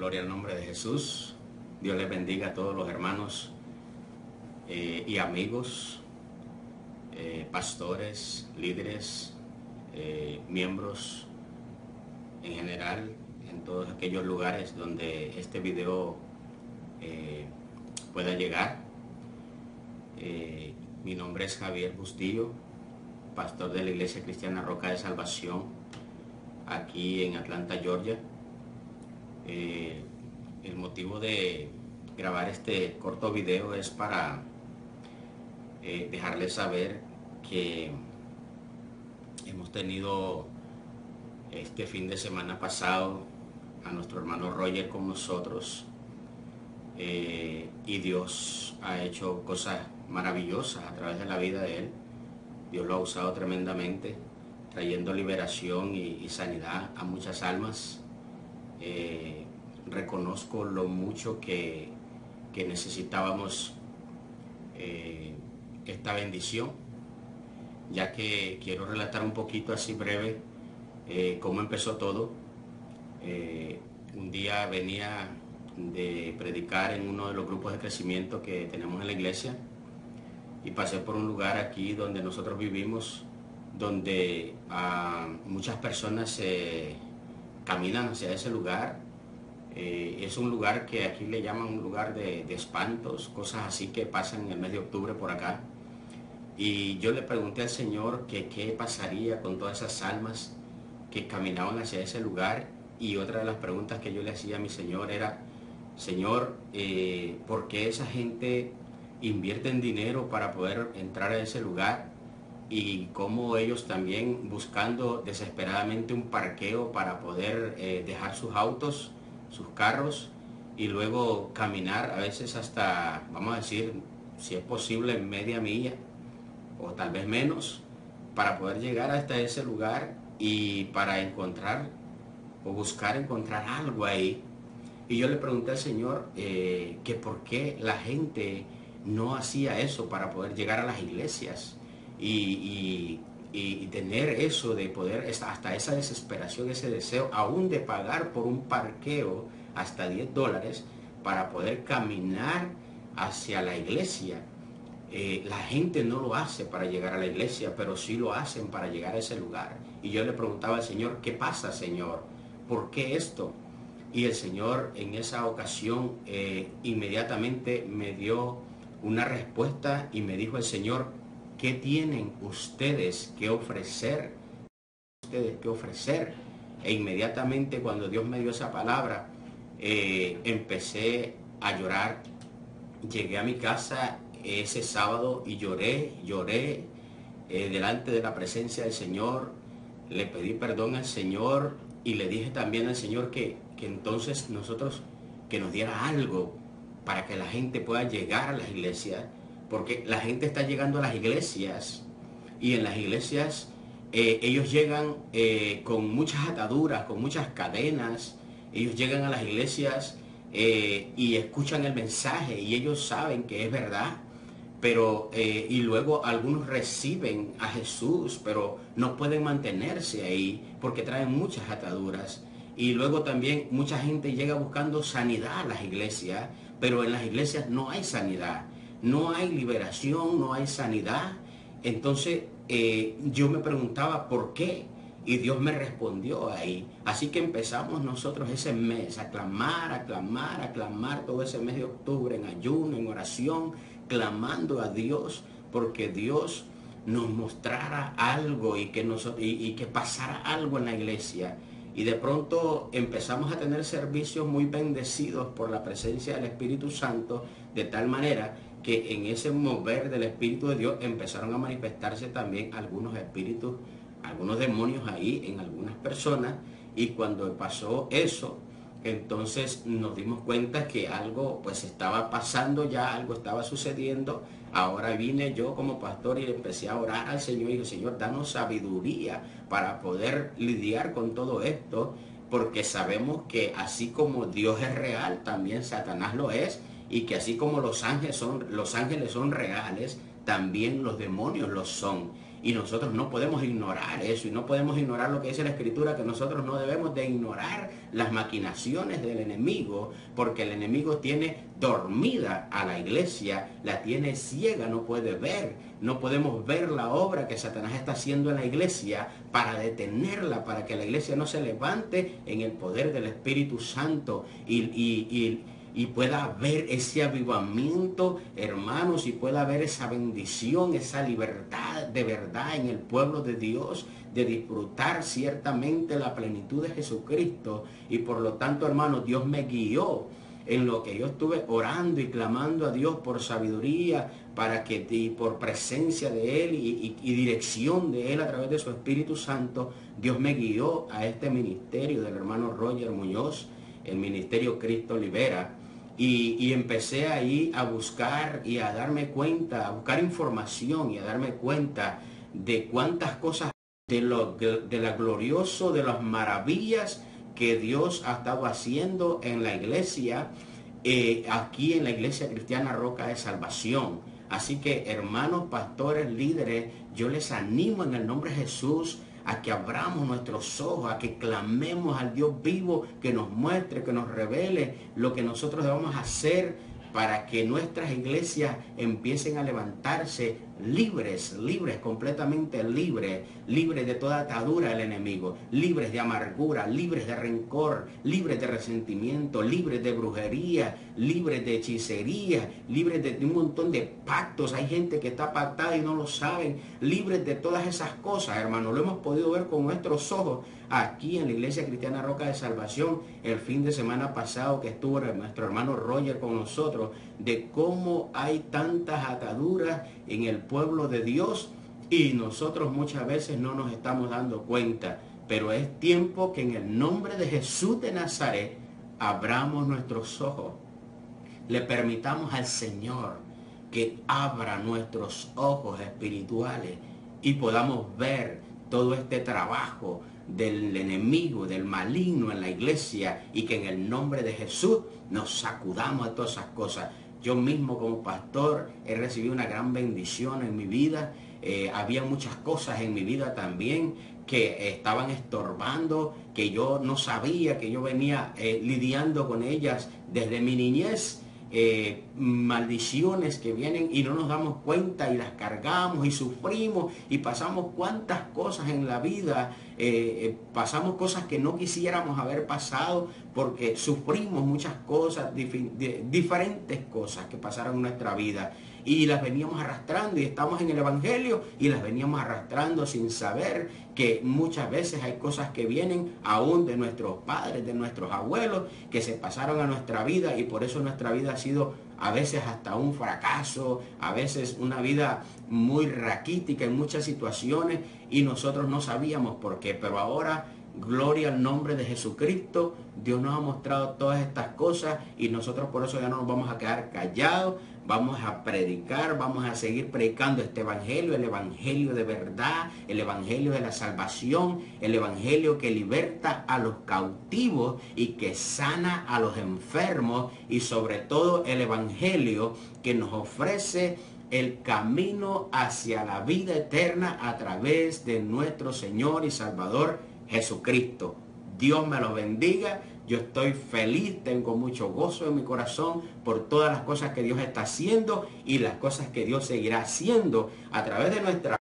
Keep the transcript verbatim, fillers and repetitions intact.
Gloria al nombre de Jesús. Dios les bendiga a todos los hermanos eh, y amigos, eh, pastores, líderes, eh, miembros en general, en todos aquellos lugares donde este video eh, pueda llegar. Eh, mi nombre es Javier Bustillo, pastor de la Iglesia Cristiana Roca de Salvación, aquí en Atlanta, Georgia. Eh, el motivo de grabar este corto video es para eh, dejarles saber que hemos tenido este fin de semana pasado a nuestro hermano Roger con nosotros, eh, y Dios ha hecho cosas maravillosas a través de la vida de él. Dios lo ha usado tremendamente, trayendo liberación y, y sanidad a muchas almas. Eh, reconozco lo mucho que, que necesitábamos eh, esta bendición, ya que quiero relatar un poquito así breve eh, cómo empezó todo. Eh, un día venía de predicar en uno de los grupos de crecimiento que tenemos en la iglesia y pasé por un lugar aquí donde nosotros vivimos, donde uh, muchas personas se eh, caminan hacia ese lugar. Eh, es un lugar que aquí le llaman un lugar de, de espantos, cosas así que pasan en el mes de octubre por acá. Y yo le pregunté al Señor que qué pasaría con todas esas almas que caminaban hacia ese lugar. Y otra de las preguntas que yo le hacía a mi Señor era: Señor, eh, ¿por qué esa gente invierte en dinero para poder entrar a ese lugar? Y cómo ellos también buscando desesperadamente un parqueo para poder eh, dejar sus autos, sus carros, y luego caminar a veces hasta, vamos a decir, si es posible, media milla o tal vez menos, para poder llegar hasta ese lugar y para encontrar o buscar encontrar algo ahí. Y yo le pregunté al Señor eh, que por qué la gente no hacía eso para poder llegar a las iglesias. Y, y, y tener eso de poder, hasta esa desesperación, ese deseo aún de pagar por un parqueo hasta diez dólares para poder caminar hacia la iglesia. Eh, la gente no lo hace para llegar a la iglesia, pero sí lo hacen para llegar a ese lugar. Y yo le preguntaba al Señor: ¿qué pasa, Señor? ¿Por qué esto? Y el Señor en esa ocasión eh, inmediatamente me dio una respuesta y me dijo el Señor: ¿qué tienen ustedes que ofrecer? Ustedes que ofrecer. E inmediatamente cuando Dios me dio esa palabra, eh, empecé a llorar. Llegué a mi casa ese sábado y lloré, lloré eh, delante de la presencia del Señor. Le pedí perdón al Señor y le dije también al Señor que, que entonces nosotros, que nos diera algo para que la gente pueda llegar a las iglesias. Porque la gente está llegando a las iglesias y en las iglesias eh, ellos llegan eh, con muchas ataduras, con muchas cadenas. Ellos llegan a las iglesias eh, y escuchan el mensaje y ellos saben que es verdad. Pero, eh, y luego algunos reciben a Jesús, pero no pueden mantenerse ahí porque traen muchas ataduras. Y luego también mucha gente llega buscando sanidad a las iglesias, pero en las iglesias no hay sanidad. No hay liberación, no hay sanidad. Entonces eh, yo me preguntaba por qué, y Dios me respondió ahí. Así que empezamos nosotros ese mes a clamar, a clamar, a clamar todo ese mes de octubre en ayuno, en oración, clamando a Dios porque Dios nos mostrara algo y que, nos, y, y que pasara algo en la iglesia. Y de pronto empezamos a tener servicios muy bendecidos por la presencia del Espíritu Santo, de tal manera que en ese mover del Espíritu de Dios empezaron a manifestarse también algunos espíritus, algunos demonios ahí en algunas personas. Y cuando pasó eso, entonces nos dimos cuenta que algo pues estaba pasando ya, algo estaba sucediendo. Ahora vine yo como pastor y empecé a orar al Señor y dije: Señor, danos sabiduría para poder lidiar con todo esto, porque sabemos que así como Dios es real, también Satanás lo es, y que así como los ángeles son, los ángeles son reales, también los demonios lo son. Y nosotros no podemos ignorar eso, y no podemos ignorar lo que dice la Escritura, que nosotros no debemos de ignorar las maquinaciones del enemigo, porque el enemigo tiene dormida a la iglesia, la tiene ciega, no puede ver. No podemos ver la obra que Satanás está haciendo en la iglesia para detenerla, para que la iglesia no se levante en el poder del Espíritu Santo y, y, y y pueda haber ese avivamiento, hermanos, y pueda haber esa bendición, esa libertad de verdad en el pueblo de Dios, de disfrutar ciertamente la plenitud de Jesucristo. Y por lo tanto, hermanos, Dios me guió en lo que yo estuve orando y clamando a Dios por sabiduría, para que, y por presencia de Él y, y, y dirección de Él a través de su Espíritu Santo. Dios me guió a este ministerio del hermano Roger Muñoz, el ministerio Cristo Libera. Y, y empecé ahí a buscar y a darme cuenta, a buscar información y a darme cuenta de cuántas cosas, de lo, de la glorioso, de las maravillas que Dios ha estado haciendo en la iglesia, eh, aquí en la Iglesia Cristiana Roca de Salvación. Así que, hermanos, pastores, líderes, yo les animo en el nombre de Jesús a que abramos nuestros ojos, a que clamemos al Dios vivo, que nos muestre, que nos revele lo que nosotros debemos hacer para que nuestras iglesias empiecen a levantarse libres, libres, completamente libres, libres de toda atadura del enemigo, libres de amargura, libres de rencor, libres de resentimiento, libres de brujería, libres de hechicería, libres de un montón de pactos. Hay gente que está pactada y no lo saben, libres de todas esas cosas, hermano. Lo hemos podido ver con nuestros ojos aquí en la Iglesia Cristiana Roca de Salvación el fin de semana pasado que estuvo nuestro hermano Roger con nosotros, de cómo hay tantas ataduras en el pueblo de Dios y nosotros muchas veces no nos estamos dando cuenta. Pero es tiempo que en el nombre de Jesús de Nazaret abramos nuestros ojos, le permitamos al Señor que abra nuestros ojos espirituales y podamos ver todo este trabajo del enemigo, del maligno en la iglesia, y que en el nombre de Jesús nos sacudamos de todas esas cosas. Yo mismo como pastor he recibido una gran bendición en mi vida. Eh, había muchas cosas en mi vida también que estaban estorbando, que yo no sabía, que yo venía eh, lidiando con ellas desde mi niñez. Eh, maldiciones que vienen y no nos damos cuenta y las cargamos y sufrimos y pasamos cuantas cosas en la vida, eh, eh, pasamos cosas que no quisiéramos haber pasado porque sufrimos muchas cosas, dif de, diferentes cosas que pasaron en nuestra vida y las veníamos arrastrando, y estamos en el Evangelio y las veníamos arrastrando sin saber que muchas veces hay cosas que vienen aún de nuestros padres, de nuestros abuelos, que se pasaron a nuestra vida, y por eso nuestra vida ha sido a veces hasta un fracaso, a veces una vida muy raquítica en muchas situaciones, y nosotros no sabíamos por qué. Pero ahora, gloria al nombre de Jesucristo, Dios nos ha mostrado todas estas cosas y nosotros por eso ya no nos vamos a quedar callados. Vamos a predicar, vamos a seguir predicando este evangelio, el evangelio de verdad, el evangelio de la salvación, el evangelio que liberta a los cautivos y que sana a los enfermos, y sobre todo el evangelio que nos ofrece el camino hacia la vida eterna a través de nuestro Señor y Salvador Jesucristo. Dios me los bendiga. Yo estoy feliz, tengo mucho gozo en mi corazón por todas las cosas que Dios está haciendo y las cosas que Dios seguirá haciendo a través de nuestra